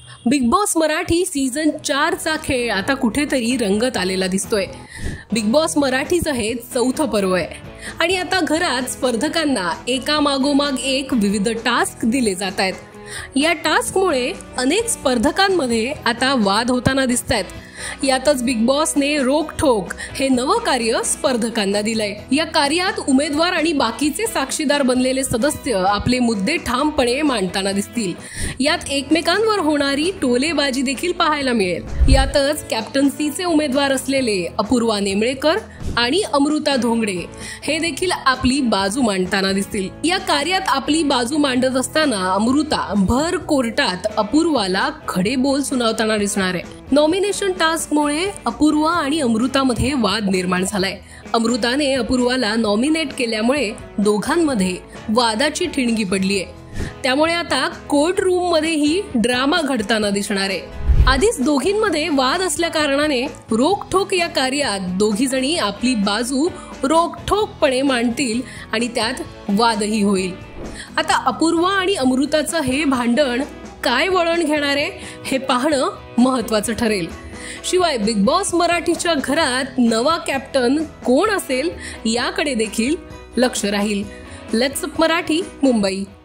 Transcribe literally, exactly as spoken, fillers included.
Big boss Marathi season चार चा खेळ आता कुठेतरी रंगत आलेला दिसतोय। बिग बॉस मराठीचं हे चौथं पर्व आहे आणि आता घरात स्पर्धकांना एका मागोमाग एक विविध टास्क दिले जात आहेत। या टास्कमुळे अनेक स्पर्धकांमध्ये आता वाद होताना दिसतायत। यातच बिग बॉसने रोकठोक हे नवं कार्य स्पर्धकांना दिलंय। या कार्यात उमेदवार आणि बाकीचे साक्षीदार बनलेले सदस्य आपले मुद्दे ठामपणे मांडताना दिसतील। यात एकमेकांवर होणारी टोलेबाजी देखील पाहायला मिळेल। यातच कॅप्टन्सीचे उमेदवार असलेले अपूर्वा नेमळेकर आणि अमृता धोंगडे हे देखील आपली बाजू मांडताना दिसतील। या कार्यात आपली बाजू मांडत असताना अमृता भर कोर्टात अपूर्वाला खडे बोल सुनावताना दिसणार आहे। नॉमिनेशन टास्कमुळे अपूर्वा आणि अमृतामध्ये वाद निर्माण झालाय। अमृताने अपूर्वाला नॉमिनेट केल्यामुळे दोघांमध्ये वादाची ठिणगी पडलीय। त्यामुळे आता कोर्ट रूम मध्येही ड्रामा घडताना दिसणार आहे। आधीच दोघींमध्ये वाद असल्या कारणाने रोकठोक या कार्यात दोघी जणी आपली बाजू रोकठोकपणे मांडतील आणि त्यात वादही होईल। आता अपूर्वा आणि अमृताचं हे भांडण काय वळण घेणार आहे हे पाहणं महत्त्वाचं ठरेल। शिवाय बिग बॉस मराठीच्या घरात नवा कॅप्टन कोण असेल याकडे देखील लक्ष राहील। Let's up Marathi, Mumbai.